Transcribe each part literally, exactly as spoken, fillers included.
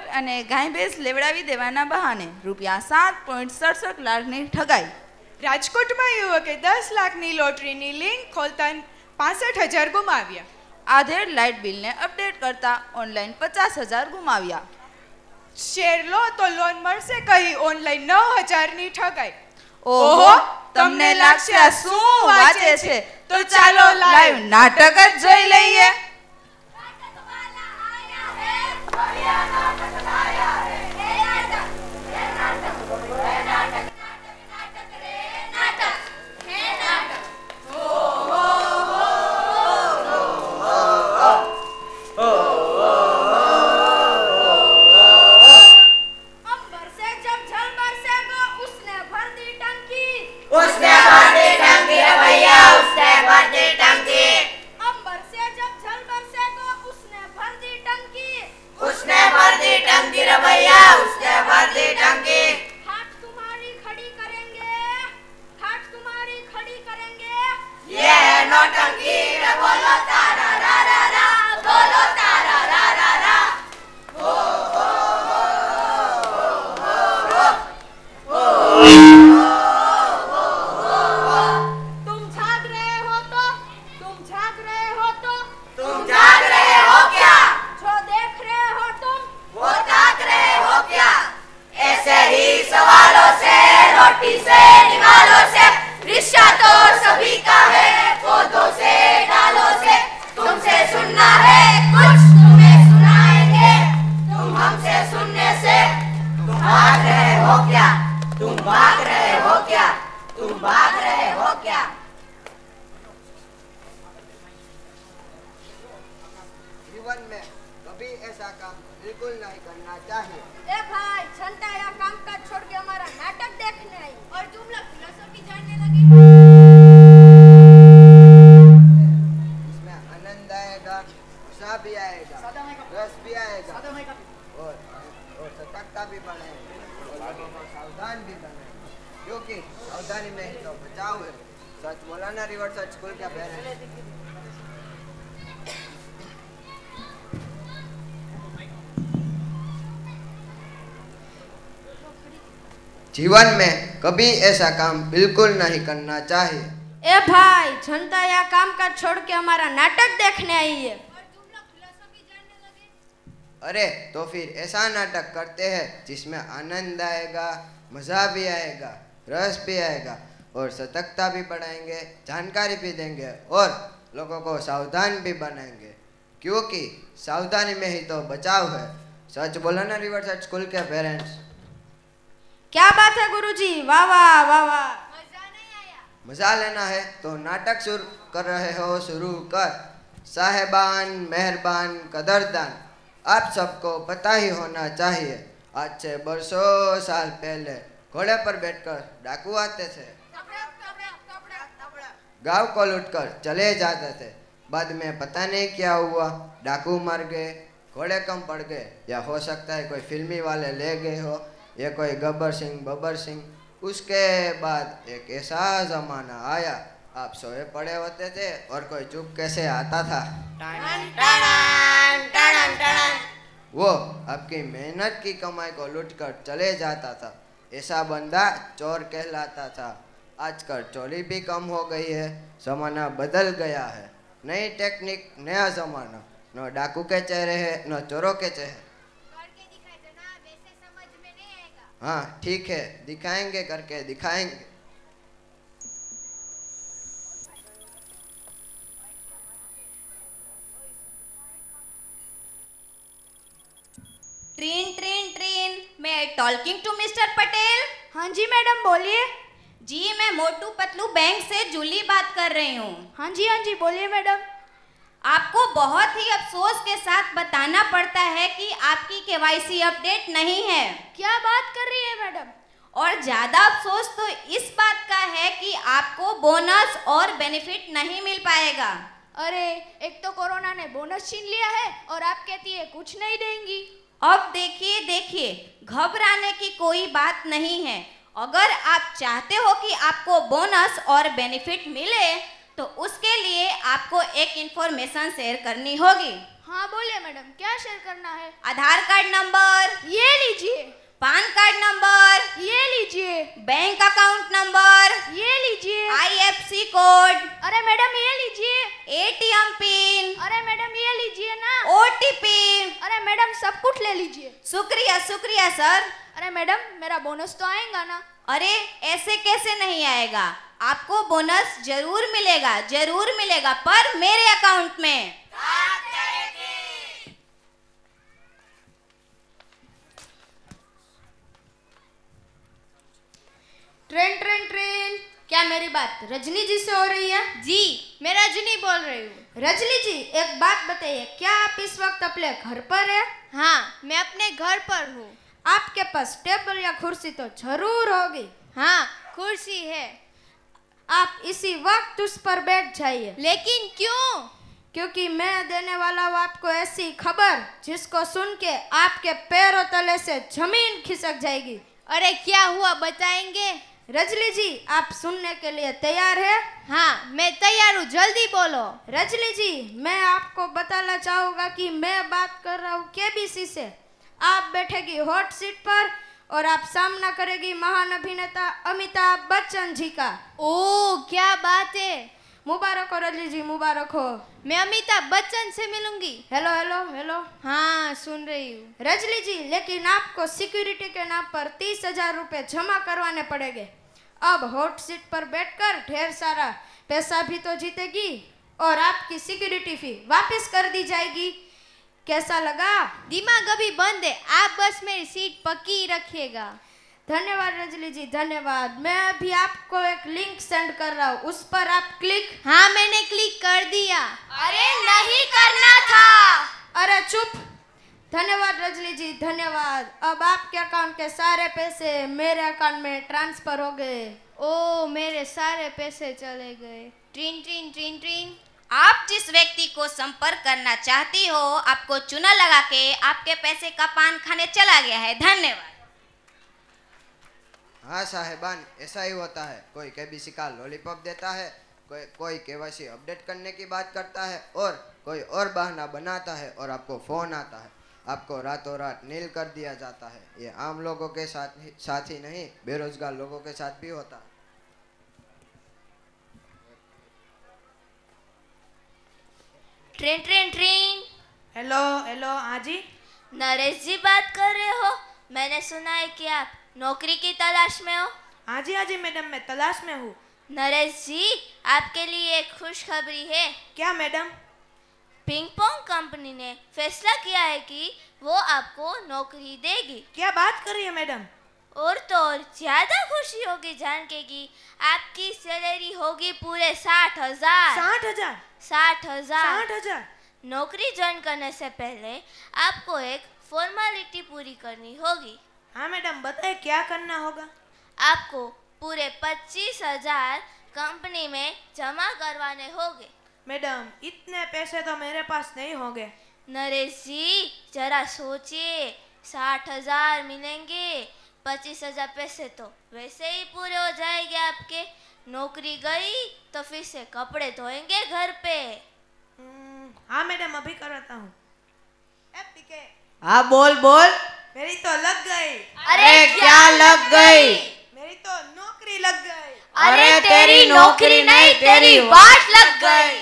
અને ગાય ભેંસ લેવડાવી દેવાના બહાને રૂપિયા સાત પોઈન્ટ સડસઠ લાખની ઠગાઈ. રાજકોટમાં યુવકે દસ લાખની લોટરીની લિંક ખોલતા પાસઠ હજાર ગુમાવ્યા. આધેડ લાઇટ બિલને અપડેટ કરતા ઓનલાઈન પચાસ હજાર ગુમાવ્યા. શેર લો તો લોન મળશે કહી ઓનલાઈન નવ હજારની ઠગાઈ. ઓહો, તમને લાગશે આ શું વાંચે છે? તો ચાલો લાઈવ નાટક જ જોઈ લઈએ. जीवन में कभी ऐसा काम बिल्कुल नहीं करना चाहिए। ए भाई, जनता यह काम काज छोड़ के हमारा नाटक देखने आई है। और तुम लोग फिलॉसफी जानने लगे? अरे तो फिर ऐसा नाटक करते हैं जिसमें आनंद आएगा, मजा भी आएगा, रस भी आएगा और सतर्कता भी बढ़ाएंगे, जानकारी भी देंगे और लोगों को सावधान भी बनाएंगे, क्योंकि सावधानी में ही तो बचाव है। सच बोलो ना रिवर स्कूल के पेरेंट्स। क्या बात है गुरुजी, वाह वाह वाह वाह। मजा नहीं आया? मजा लेना है तो नाटक शुरू कर रहे हो, शुरू कर। साहेबान, मेहरबान, कदरदान, आप सबको पता ही होना चाहिए, आज से बरसों साल पहले घोड़े पर बैठकर डाकू आते थे, गांव को लूटकर चले जाते थे। बाद में पता नहीं क्या हुआ, डाकू मर गए, घोड़े कम पड़ गए, या हो सकता है कोई फिल्मी वाले ले गए हो, ये कोई गब्बर सिंह बब्बर सिंह। उसके बाद एक ऐसा जमाना आया, आप सोए पड़े होते थे और कोई चुप कैसे आता था, वो आपकी मेहनत की कमाई को लूटकर चले जाता था। ऐसा बंदा चोर कहलाता था। आजकल चोरी भी कम हो गई है, जमाना बदल गया है, नई टेक्निक, नया जमाना। न डाकू के चेहरे है, न चोरों के चेहरे। हाँ ठीक है, दिखाएंगे, करके दिखाएंगे। ट्रेन ट्रेन ट्रेन, मैं टॉकिंग टू मिस्टर पटेल। हाँ जी मैडम, बोलिए। जी मैं मोटू पतलू बैंक से जूली बात कर रही हूँ। हाँ जी हाँ जी, बोलिए मैडम। आपको बहुत ही अफसोस के साथ बताना पड़ता है कि आपकी केवाईसी अपडेट नहीं है। क्या बात कर रही है मैडम? और ज़्यादा अफसोस तो इस बात का है कि आपको बोनस और बेनिफिट नहीं मिल पाएगा। अरे, एक तो कोरोना ने बोनस छीन लिया है और आप कहती है कुछ नहीं देंगी। अब देखिए देखिए, घबराने की कोई बात नहीं है। अगर आप चाहते हो कि आपको बोनस और बेनिफिट मिले तो उसके लिए आपको एक इंफॉर्मेशन शेयर करनी होगी। हाँ बोलिए मैडम, क्या शेयर करना है? आधार कार्ड नंबर, ये लीजिए। पान कार्ड नंबर, ये लीजिए। बैंक अकाउंट नंबर, ये लीजिए। आईएफएससी कोड, अरे मैडम ये लीजिए। एटीएम पिन, अरे मैडम ये लीजिए ना। ओटीपी। अरे मैडम सब कुछ ले लीजिए। शुक्रिया शुक्रिया सर। अरे मैडम मेरा बोनस तो आएगा ना? अरे ऐसे कैसे नहीं आएगा, आपको बोनस जरूर मिलेगा, जरूर मिलेगा, पर मेरे अकाउंट में। ट्रेन ट्रेन ट्रेन, क्या मेरी बात रजनी जी से हो रही है? जी मैं रजनी बोल रही हूँ। रजनी जी एक बात बताइए, क्या आप इस वक्त अपने घर पर है? हाँ, मैं अपने घर पर हूँ। आपके पास टेबल या कुर्सी तो जरूर होगी। हाँ, कुर्सी है। आप इसी वक्त उस पर बैठ जाइए। लेकिन क्यों? क्योंकि मैं देने वाला हूँ आपको ऐसी खबर जिसको सुन के आपके पैरों तले से जमीन खिसक जाएगी। अरे क्या हुआ, बताएंगे? रजनी जी आप सुनने के लिए तैयार है? हाँ मैं तैयार हूँ, जल्दी बोलो। रजनी जी मैं आपको बताना चाहूँगा कि मैं बात कर रहा हूँ केबीसी से। आप बैठेगी हॉट सीट पर और आप सामना करेगी महान अभिनेता अमिताभ बच्चन जी का। ओ क्या बात है। मुबारक हो रजनी जी, मुबारक हो। मैं अमिताभ बच्चन से मिलूंगी। Hello hello hello. हाँ सुन रही हूँ। रजनी जी लेकिन आपको सिक्योरिटी के नाम पर तीस हजार रुपये जमा करवाने पड़ेंगे। अब हॉट सीट पर बैठकर ढेर सारा पैसा भी तो जीतेगी और आपकी सिक्योरिटी फी वापस कर दी जाएगी। कैसा लगा? दिमाग अभी बंद है, आप बस मेरी सीट पक्की रखिएगा। धन्यवाद रजनी जी, धन्यवाद। मैं अभी आपको एक लिंक सेंड कर रहा हूँ, उस पर आप क्लिक। हाँ मैंने क्लिक कर दिया। अरे नहीं करना था। अरे चुप। धन्यवाद रजनी जी, धन्यवाद। अब आपके अकाउंट के सारे पैसे मेरे अकाउंट में ट्रांसफर हो गए। ओ मेरे सारे पैसे चले गए। ट्रीन ट्रीन ट्रीन ट्रीन। आप जिस व्यक्ति को संपर्क करना चाहती हो आपको चूना लगा के आपके पैसे का पान खाने चला गया है। धन्यवाद। हाँ साहेबान, ऐसा ही होता है। कोई केबीसी का लॉलीपॉप देता है, कोई कोई केवाईसी अपडेट करने की बात करता है और कोई और बहाना बनाता है और आपको फ़ोन आता है, आपको रातों रात नील कर दिया जाता है। ये आम लोगों के साथ ही साथ ही नहीं, बेरोजगार लोगों के साथ भी होता है। Train train train. Hello hello, हाँ जी। नरेश जी बात कर रहे हो? मैंने सुना है कि आप नौकरी की तलाश में हो। हाँ जी हाँ जी मैडम, मैं तलाश में हूँ। नरेश जी आपके लिए एक खुशखबरी है। क्या मैडम? पिंग पोंग कंपनी ने फैसला किया है कि वो आपको नौकरी देगी। क्या बात कर रही है मैडम? और तो और ज्यादा खुशी होगी जान के कि आपकी सैलरी होगी पूरे साठ हजार। साठ हजार साठ हजार साठ हजार नौकरी ज्वाइन करने से पहले आपको एक फॉर्मेलिटी पूरी करनी होगी। हाँ मैडम बताइए क्या करना होगा? आपको पूरे पच्चीस हजार कंपनी में जमा करवाने होंगे। मैडम इतने पैसे तो मेरे पास नहीं होंगे। नरेश जी जरा सोचिए, साठ हजार मिलेंगे, पच्चीस हजार पैसे तो वैसे ही पूरे हो जाएंगे आपके। नौकरी गई तो फिर से कपड़े धोएंगे घर पे। हाँ मैडम अभी कराता हूँ। हाँ बोल बोल। मेरी तो लग गई। अरे क्या लग गई? मेरी तो नौकरी लग गई। अरे तेरी नौकरी नहीं, तेरी वाट लग गई।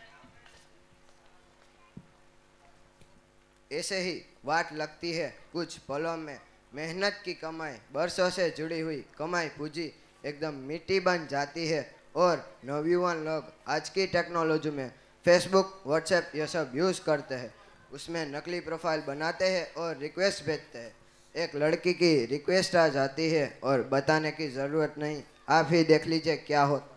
ऐसे ही वाट लगती है कुछ पलों में। मेहनत की कमाई, बरसों से जुड़ी हुई कमाई पूंजी एकदम मिट्टी बन जाती है और नवयुवान लोग आज की टेक्नोलॉजी में फेसबुक व्हाट्सएप ये सब यूज़ करते हैं। उसमें नकली प्रोफाइल बनाते हैं और रिक्वेस्ट भेजते हैं। एक लड़की की रिक्वेस्ट आ जाती है और बताने की ज़रूरत नहीं, आप ही देख लीजिए क्या होता।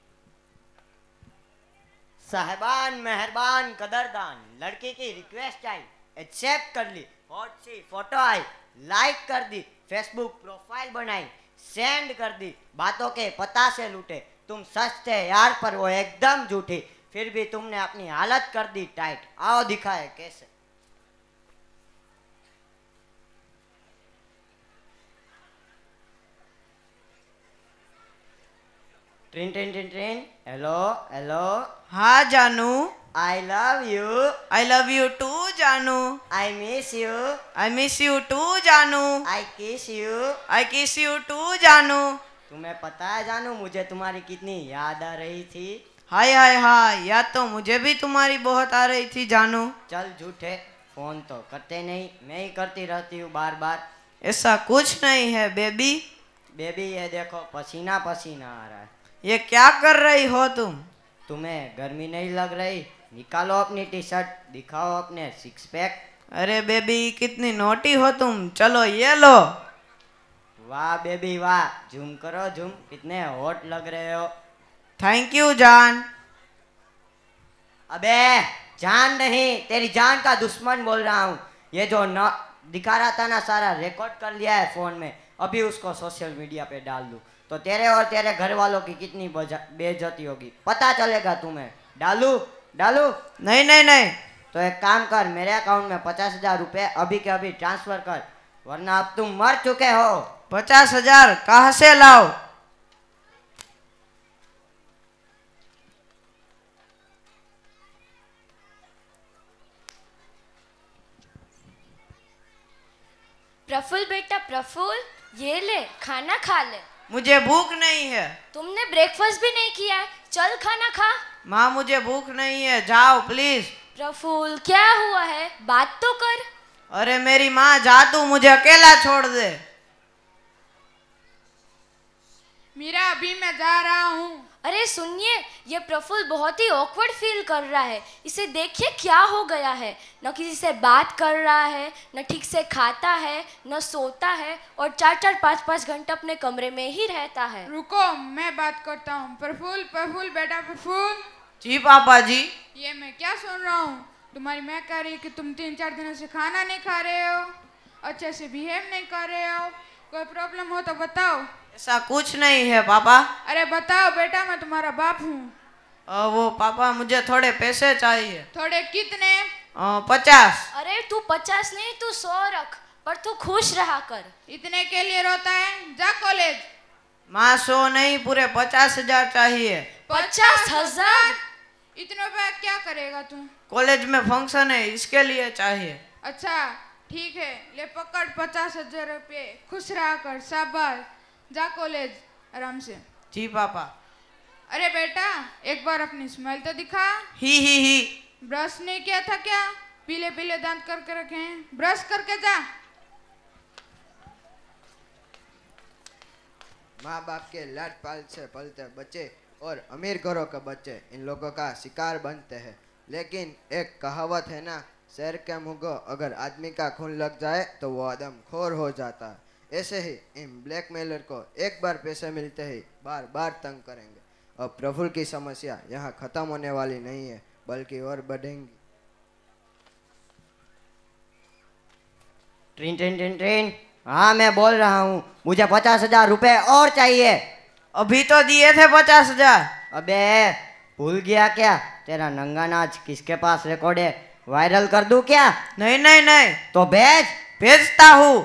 साहिबान मेहरबान कदरदान, लड़की की रिक्वेस्ट आई, एक्सेप्ट कर ली, हॉट सी फोटो आई, लाइक कर दी, फेसबुक प्रोफाइल बनाई, सेंड कर दी, बातों के पता से लूटे। तुम सच थे यार पर वो एकदम झूठी, फिर भी तुमने अपनी हालत कर दी टाइट। आओ दिखाए कैसे। Train train train train. Hello hello. हाँ जानू, I love you. I love you too जानू। I miss you. I miss you too जानू। आई किस यू। आई किस यू टू जानू। तुम्हें पता है जानू, मुझे तुम्हारी कितनी याद आ रही थी। हाय हाय हाय, याद तो मुझे भी तुम्हारी बहुत आ रही थी जानू। चल झूठे, फोन तो करते नहीं, मैं ही करती रहती हूँ बार बार। ऐसा कुछ नहीं है बेबी। बेबी ये देखो, पसीना पसीना आ रहा है। ये क्या कर रही हो तुम? तुम्हें गर्मी नहीं लग रही? निकालो अपनी टी शर्ट, दिखाओ अपने सिक्स पैक। अरे बेबी कितनी नोटी हो तुम, चलो ये लो। वाह बेबी वाह, झूम करो झूम, कितने हॉट लग रहे हो। थैंक यू जान। अबे जान नहीं, तेरी जान का दुश्मन बोल रहा हूँ। ये जो न दिखा रहा था ना, सारा रिकॉर्ड कर लिया है फोन में, अभी उसको सोशल मीडिया पे डाल दूँ तो तेरे और तेरे घर वालों की कितनी बेइज्जती होगी, पता चलेगा तुम्हें। डालू डालू? नहीं नहीं नहीं। तो एक काम कर, मेरे अकाउंट में पचास हजार रुपये अभी के अभी ट्रांसफर कर, वरना अब तुम मर चुके हो। पचास हजार कहाँ से लाओ? प्रफुल्ल बेटा प्रफुल्ल, ये ले खाना खा ले। मुझे भूख नहीं है। तुमने ब्रेकफास्ट भी नहीं किया है, चल खाना खा। माँ मुझे भूख नहीं है, जाओ प्लीज। प्रफुल्ल क्या हुआ है, बात तो कर। अरे मेरी माँ, जा तू, मुझे अकेला छोड़ दे। मीरा अभी मैं जा रहा हूँ। अरे सुनिए, ये प्रफुल्ल बहुत ही ऑकवर्ड फील कर रहा है। इसे देखिए क्या हो गया है, न किसी से बात कर रहा है, न ठीक से खाता है, न सोता है, और चार चार पाँच पाँच घंटे अपने कमरे में ही रहता है। रुको मैं बात करता हूँ। प्रफुल्ल प्रफुल्ल बेटा प्रफुल्ल। जी पापा जी। ये मैं क्या सुन रहा हूँ, तुम्हारी माँ कह रही है कि तुम तीन चार दिनों से खाना नहीं खा रहे हो, अच्छे से बिहेव नहीं कर रहे हो, कोई प्रॉब्लम हो तो बताओ। ऐसा कुछ नहीं है पापा। अरे बताओ बेटा, मैं तुम्हारा बाप हूँ। वो पापा मुझे थोड़े पैसे चाहिए। थोड़े कितने? आ, पचास। अरे तू पचास नहीं, तू सौ रख, पर तू खुश रहा कर। इतने के लिए रोता है? जा कॉलेज। माँ सौ नहीं, पूरे पचास हजार चाहिए। पचास हजार? इतने पे क्या करेगा तू? कॉलेज में फंक्शन है, इसके लिए चाहिए। अच्छा ठीक है, ले पकड़ पचास हजार रुपये, खुश रहा कर, शाबाश, जा कॉलेज आराम से। जी पापा। अरे बेटा एक बार अपनी स्माइल तो दिखा। ही ही ही। ब्रश नहीं किया था क्या? पीले पीले दांत करके रखे हैं, ब्रश करके जा। माँ बाप के लाड पाल से पलते बच्चे और अमीर घरों के बच्चे इन लोगों का शिकार बनते हैं। लेकिन एक कहावत है ना, शेर के मुँह को अगर आदमी का खून लग जाए तो वो आदम खोर हो जाता है। ऐसे ही इन ब्लैकमेलर को एक बार पैसे मिलते ही बार बार तंग करेंगे। अब प्रफुल्ल की समस्या यहाँ खत्म होने वाली नहीं है, बल्कि और बढ़ेंगी। ट्रेन ट्रेन ट्रेन ट्रेन हाँ मैं बोल रहा हूँ, मुझे पचास हजार रुपये और चाहिए। अभी तो दिए थे पचास हजार। अबे भूल गया क्या? तेरा नंगा नाच किसके पास रिकॉर्ड है, वायरल कर दूं क्या? नहीं नहीं नहीं। तो भेज। भेजता हूँ।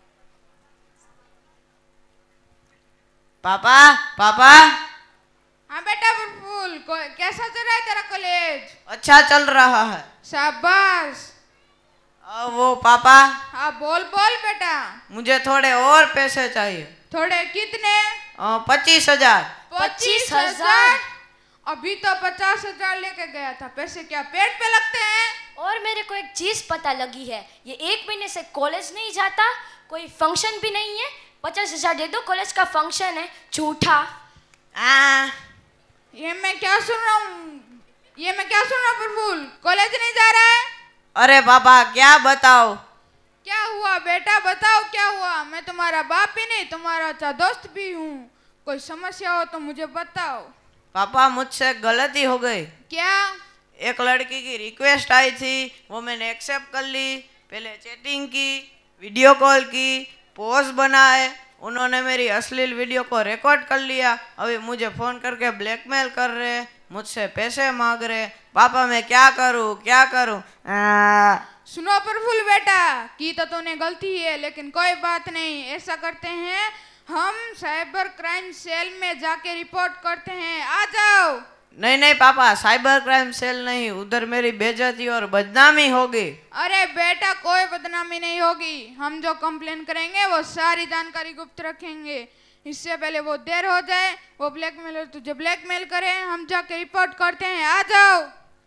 पापा पापा। हाँ बेटा प्रफुल्ल, कैसा चल रहा है तेरा कॉलेज? अच्छा चल रहा है। शाबाश। वो पापा। हाँ बोल बोल बेटा। मुझे थोड़े और पैसे चाहिए। थोड़े कितने? पच्चीस हजार। पच्चीस हजार? अभी तो पचास हजार लेके गया था, पैसे क्या पेट पे लगते हैं? और मेरे को एक चीज पता लगी है, ये एक महीने से कॉलेज नहीं जाता, कोई फंक्शन भी नहीं है, पचास हजार दे दो, कॉलेज का फंक्शन है। झूठा। आ ये मैं क्या सुन रहा हूँ, ये मैं क्या सुन रहा हूँ प्रफुल्ल, कॉलेज नहीं जा रहा है? अरे पापा क्या बताओ। क्या हुआ बेटा, बताओ क्या हुआ? मैं तुम्हारा बाप ही नहीं, तुम्हारा अच्छा दोस्त भी हूँ, कोई समस्या हो तो मुझे बताओ। पापा मुझसे गलती हो गई। क्या? एक लड़की की रिक्वेस्ट आई थी, वो मैंने एक्सेप्ट कर ली। पहले चैटिंग की, वीडियो कॉल की, पोस्ट बनाए, उन्होंने मेरी अश्लील वीडियो को रिकॉर्ड कर लिया। अभी मुझे फ़ोन करके ब्लैकमेल कर रहे, मुझसे पैसे मांग रहे। पापा मैं क्या करूं क्या करूं? आ... सुनो प्रफुल्ल बेटा, की तो तूने गलती है, लेकिन कोई बात नहीं, ऐसा करते हैं हम साइबर क्राइम सेल में जाके रिपोर्ट करते हैं, आ जाओ। नहीं नहीं पापा, साइबर क्राइम सेल नहीं, उधर मेरी बेइज्जती और बदनामी होगी। अरे बेटा कोई बदनामी नहीं होगी, हम जो कंप्लेन करेंगे वो सारी जानकारी गुप्त रखेंगे। इससे पहले वो देर हो जाए, वो ब्लैकमेलर तुझे ब्लैकमेल करे, हम जाके रिपोर्ट करते हैं। आ जाओ।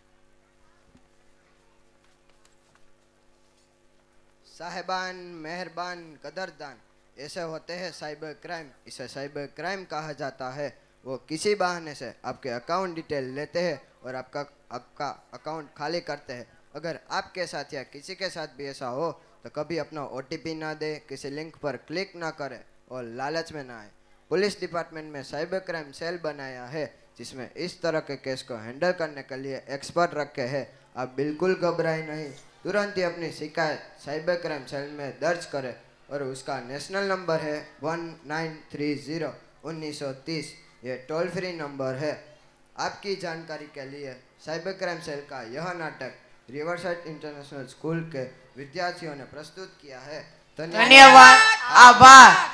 साहिबान, मेहरबान, कदरदान, ऐसे होते हैं साइबर क्राइम। इसे साइबर क्राइम कहा जाता है। वो किसी बहाने से आपके अकाउंट डिटेल लेते हैं और आपका आपका अकाउंट खाली करते हैं। अगर आपके साथ या किसी के साथ भी ऐसा हो तो कभी अपना ओ टी पी ना दे, किसी लिंक पर क्लिक ना करें और लालच में ना आए। पुलिस डिपार्टमेंट में साइबर क्राइम सेल बनाया है जिसमें इस तरह के केस को हैंडल करने के लिए एक्सपर्ट रखे हैं। आप बिल्कुल घबराए नहीं, तुरंत ही अपनी शिकायत साइबर क्राइम सेल में दर्ज करें और उसका नेशनल नंबर है वन नाइन थ्री ज़ीरो उन्नीस सौ तीस। ये टोल फ्री नंबर है। आपकी जानकारी के लिए साइबर क्राइम सेल का यह नाटक रिवरसाइड इंटरनेशनल स्कूल के विद्यार्थियों ने प्रस्तुत किया है। धन्यवाद, आभार।